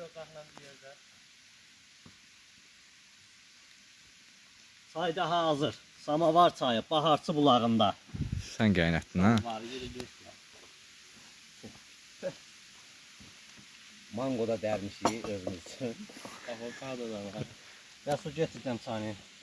ocaqla bir yerdə. Çay da hazır. Samavar çayı Baharçı bulağında. Sən qaynatdın ha? Var, yeri göster. Mango da dərmişik özümüz üçün. Avokado da var. Və su getirdim çayını.